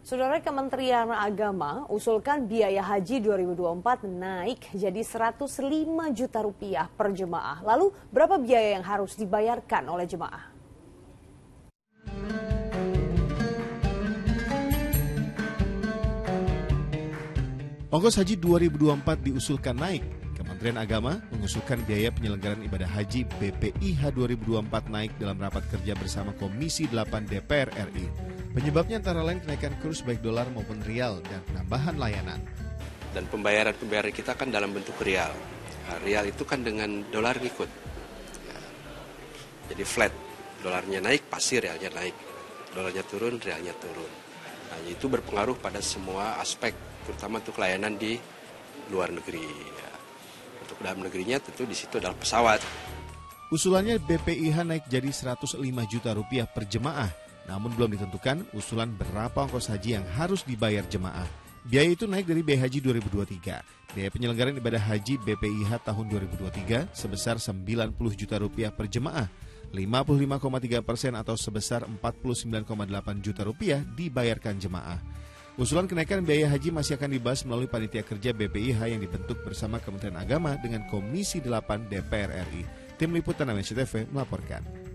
Saudara, Kementerian Agama usulkan biaya haji 2024 naik jadi 105 juta rupiah per jemaah. Lalu berapa biaya yang harus dibayarkan oleh jemaah? Ongkos haji 2024 diusulkan naik. Kementerian Agama mengusulkan biaya penyelenggaraan ibadah haji BPIH 2024 naik dalam rapat kerja bersama Komisi 8 DPR RI. Penyebabnya antara lain kenaikan kurs baik dolar maupun rial dan penambahan layanan. Dan pembayaran kita kan dalam bentuk rial. Nah, rial itu kan dengan dolar ngikut. Ya. Jadi flat, dolarnya naik pasti realnya naik. Dolarnya turun, realnya turun. Nah, itu berpengaruh pada semua aspek, terutama untuk layanan di luar negeri. Ya. Untuk dalam negerinya tentu di situ adalah pesawat. Usulannya BPIH naik jadi 105 juta rupiah per jemaah. Namun belum ditentukan usulan berapa ongkos haji yang harus dibayar jemaah. Biaya itu naik dari biaya haji 2023. Biaya penyelenggaraan ibadah haji BPIH tahun 2023 sebesar 90 juta rupiah per jemaah. 55,3% atau sebesar 49,8 juta rupiah dibayarkan jemaah. Usulan kenaikan biaya haji masih akan dibahas melalui panitia kerja BPIH yang dibentuk bersama Kementerian Agama dengan Komisi 8 DPR RI. Tim Liputan AMNC TV melaporkan.